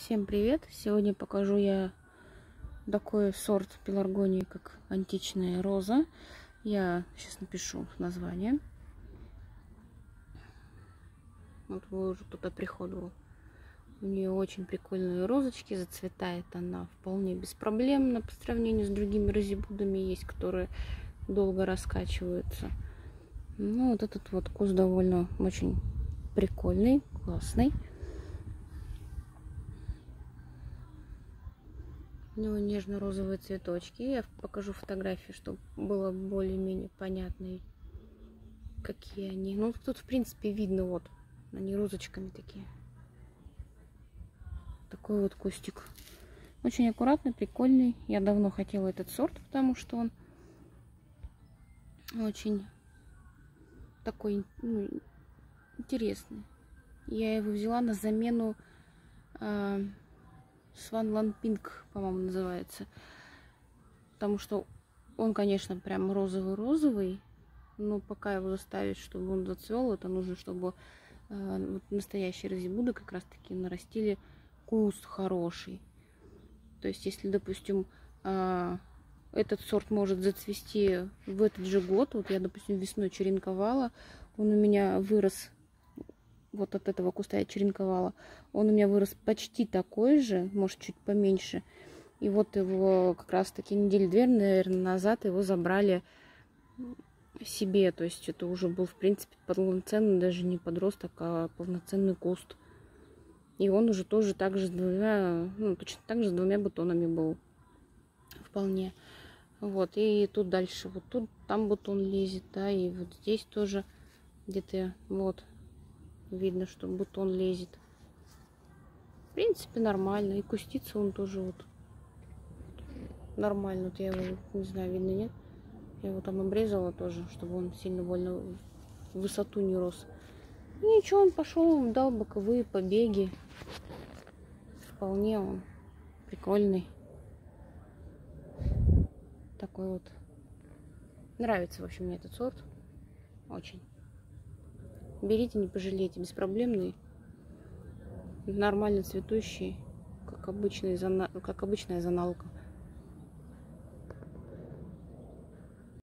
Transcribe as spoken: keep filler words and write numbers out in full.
Всем привет! Сегодня покажу я такой сорт пеларгонии, как античная роза. Я сейчас напишу название. Вот уже кто-то приходил. У нее очень прикольные розочки, зацветает она вполне беспроблемно по сравнению с другими розибудами, есть, которые долго раскачиваются. Ну, вот этот вот куст довольно очень прикольный, классный. У него нежно-розовые цветочки. Я покажу фотографии, чтобы было более-менее понятно, какие они. Ну, тут, в принципе, видно, вот, они розочками такие. Такой вот кустик. Очень аккуратный, прикольный. Я давно хотела этот сорт, потому что он очень такой, ну, интересный. Я его взяла на замену э, Сванланд Пинк, по-моему, называется. Потому что он, конечно, прям розовый-розовый, но пока его заставить, чтобы он зацвел, это нужно, чтобы э, вот настоящие розибуды как раз-таки нарастили куст хороший. То есть, если, допустим, э, этот сорт может зацвести в этот же год, вот я, допустим, весной черенковала, он у меня вырос, вот от этого куста я черенковала, он у меня вырос почти такой же, может, чуть поменьше. И вот его как раз-таки недели две, наверное, назад его забрали себе. То есть это уже был, в принципе, полноценный, даже не подросток, а полноценный куст. И он уже тоже так же с двумя, ну, точно так же с двумя бутонами был. Вполне. Вот, и тут дальше, вот тут, там бутон лезет, да, и вот здесь тоже где-то, вот, видно, что бутон лезет. В принципе, нормально. И кустится он тоже вот нормально. Вот я его, не знаю, видно, нет. Я его там обрезала тоже, чтобы он сильно больно в высоту не рос. И ничего, он пошел, дал боковые побеги. Вполне он прикольный. Такой вот. Нравится, в общем, мне этот сорт. Очень. Берите, не пожалейте. Беспроблемный. Нормально цветущий. Как обычный, как обычная зоналка.